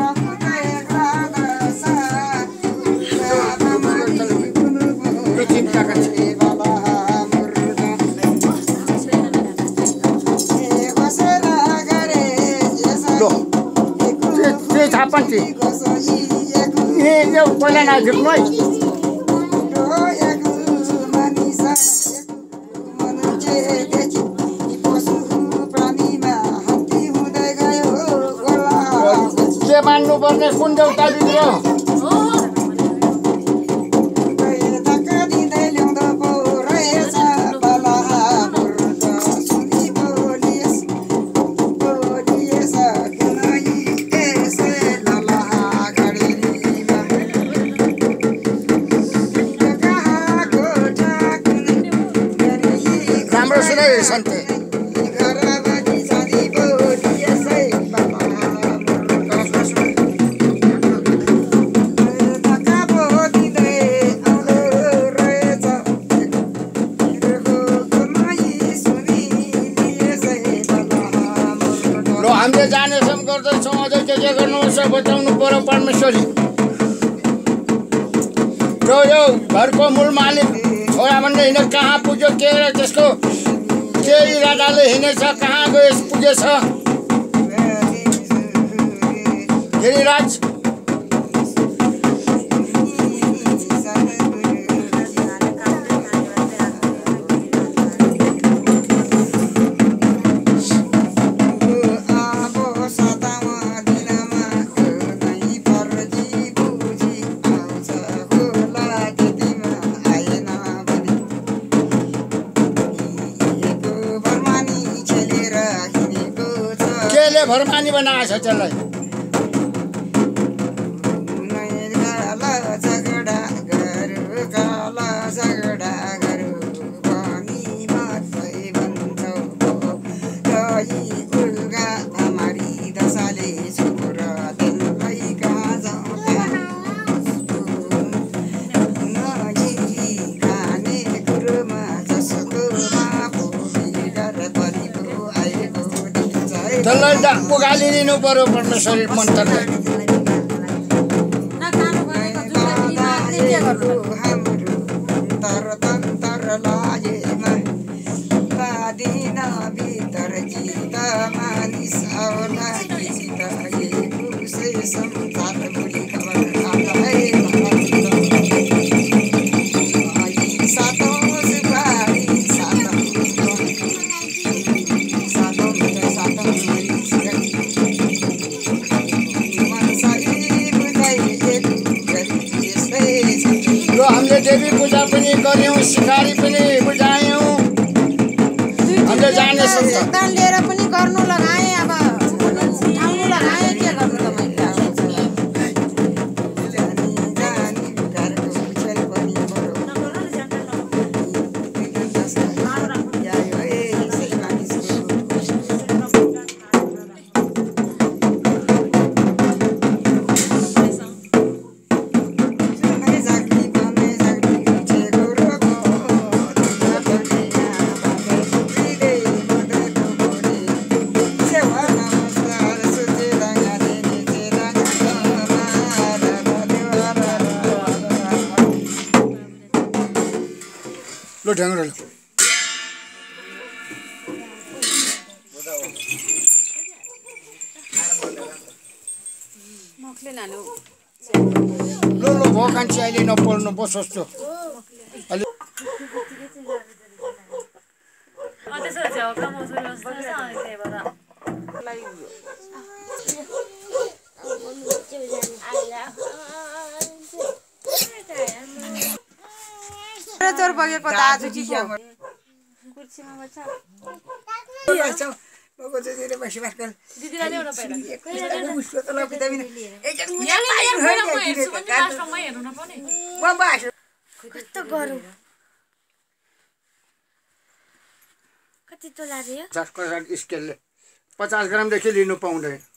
पहिला नझुक्नु है के मान्नुपर्ने कुन देउता बिग्रियो राम्रो सुने सन्ते हामीले जानेसम्म गर्दैछौँ अझै के गर्नुहुन्छ बताउनु पर्यो परमेश्वरी र यो घरको मूल मालिक छोरा भन्ने हिँडेर कहाँ पुग्यो के त्यसको के इरादाले हिँडेछ कहाँ गयो पुगेछ गिरिराज भरमानी बनाएछ त्यसलाई त्यसलाई पुगालिदिनु पर्यो परमेश्वरी मन्त्रले हामीले देवी पूजा पनि गर्यौं सिकारी पनि बुझायौं हामीले जाने संस्कार लिएर पनि गर्नु लगाए अब ठाउँनु लगाए के गर्नु त मैले लो ढ्याङ्ग्रो लो लो भोकान्छे अहिले नपोल्नु पो सोच्छु अलि चोर बगेको दाजु कि कुर्सीमा बस्छ बगो जतिले बसिबास कर दिदीलाई ल्याउन पाइला उसको त लपि त बिन एकजना लास्टमा हेर्नु नपर्ने म बास कस्तो गरौ कति तोला रे 50 स्केलले 50 ग्राम देखि लिनु पाउँदैन